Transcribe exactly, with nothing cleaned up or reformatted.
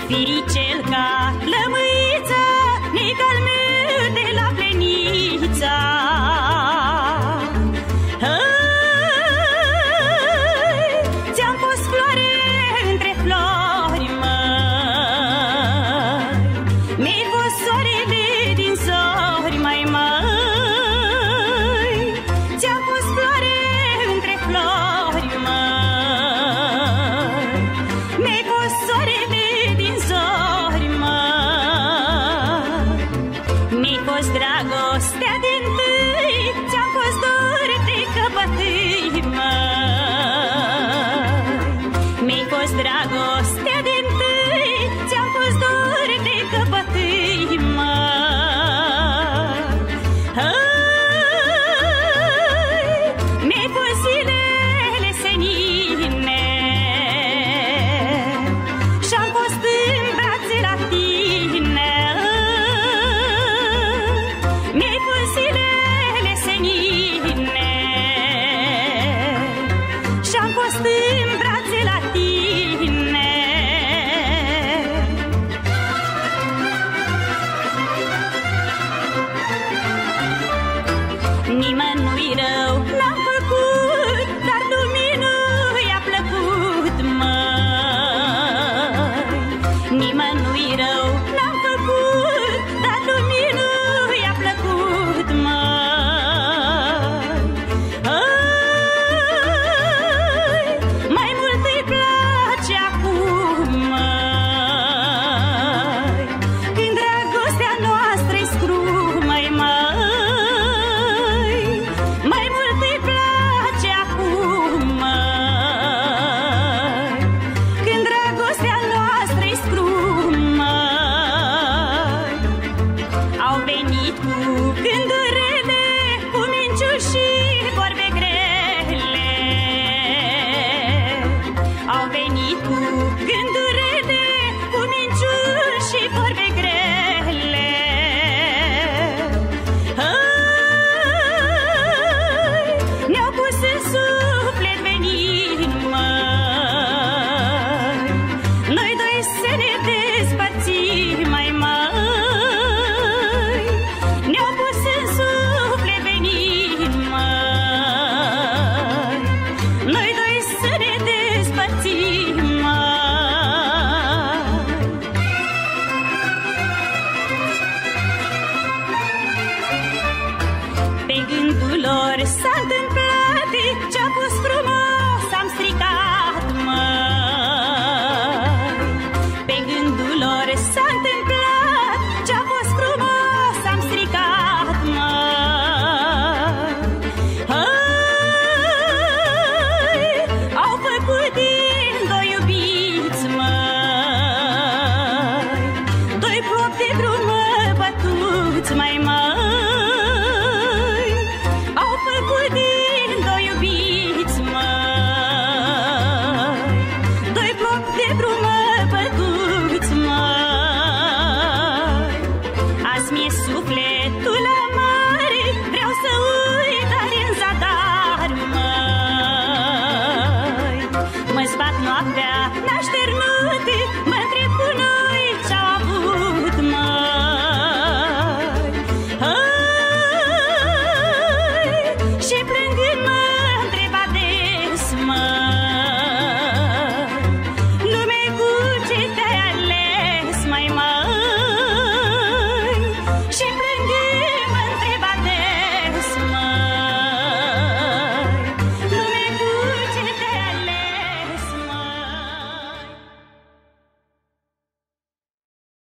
Firicel ca lămâița, Nical meu de la plenița. Ți-am pus floare între flori, măi, mi-ai fost soarele din zori, mai măi. Ți-am pus floare între flori, măi, mi-ai fost soarele din zori, măi. Mi-ai fost dragostea din-tâi, ți-am fost dor de căpătâi, măi. Mi-ai fost dragostea din-tâi, ți-am fost dor de căpătâi, măi. Mi-ai fost zilele senine și-am fost în brațe la tine. Mi-ai fost zilele senine și-am fost în brațe la tine. Nimănui rău n-am făcut, dar lumii i-a plăcut, măi. Nimănui rău n-am făcut, dar lumii i-a plăcut, măi. Ai, mai mult îi place acum, măi, când dragostea noastră-i scrumă-i, măi. Mai mult îi place acum, măi, când dragostea noastră-i scrumă. Au venit cu gânduri rele, cu minciuni și vorbe grele. Au venit cu gânduri rele, cu minciuni și vorbe grele. Ai, ne-au pus în suflet venin, măi, noi doi să ne despărțim, mai măi. Ne-au pus în suflet venin, măi, noi doi să ne despărțim, măi. Pe gândul lor s-a întâmplat ce-a fost frumos, am stricat, măi. Pe gândul lor s-a întâmplat ce-a fost frumos, am stricat, măi. Ai, au făcut din doi iubiți, măi, doi plopi de drum bătuți, mai măi. Au făcut din doi iubiți, măi, doi plopi de drum bătuți, măi. Azi mi-e sufletul amar, vreau să uit, dar în zadar, măi. Mă zbat noaptea n-așternut,